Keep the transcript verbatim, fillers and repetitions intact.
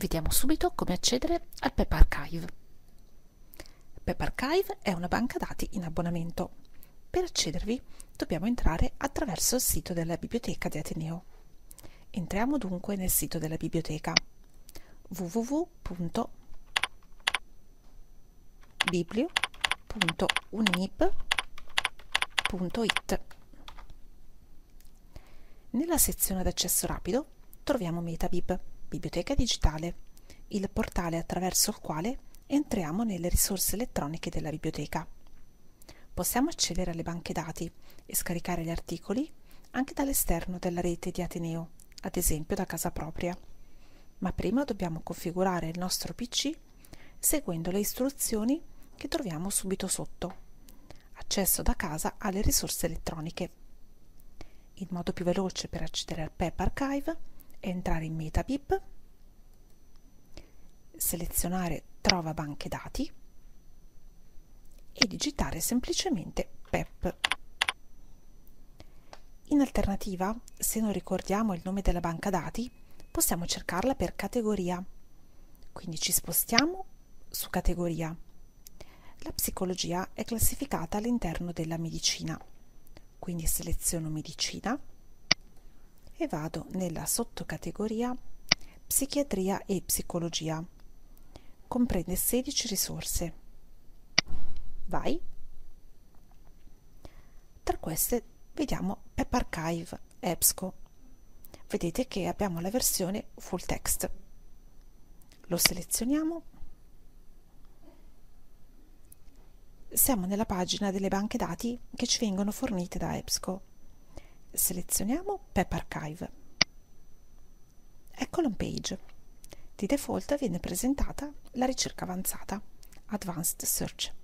Vediamo subito come accedere al PepArchive. PepArchive è una banca dati in abbonamento. Per accedervi dobbiamo entrare attraverso il sito della biblioteca di Ateneo. Entriamo dunque nel sito della biblioteca w w w punto biblio punto unimip punto it. Nella sezione d'accesso rapido troviamo MetaBib, Biblioteca Digitale, il portale attraverso il quale entriamo nelle risorse elettroniche della biblioteca. Possiamo accedere alle banche dati e scaricare gli articoli anche dall'esterno della rete di Ateneo, ad esempio da casa propria. Ma prima dobbiamo configurare il nostro P C seguendo le istruzioni che troviamo subito sotto. Accesso da casa alle risorse elettroniche. Il modo più veloce per accedere al PepArchive è entrare in MetaBib, selezionare Trova banche dati e digitare semplicemente Pep. In alternativa, se non ricordiamo il nome della banca dati, possiamo cercarla per categoria. Quindi ci spostiamo su categoria. La psicologia è classificata all'interno della medicina, quindi seleziono medicina e vado nella sottocategoria psichiatria e psicologia. Comprende sedici risorse. Vai. Tra queste vediamo PepArchive EBSCO. Vedete che abbiamo la versione full text. Lo selezioniamo. Siamo nella pagina delle banche dati che ci vengono fornite da EBSCO. Selezioniamo PepArchive. Ecco l'home page. Di default viene presentata la ricerca avanzata, Advanced Search.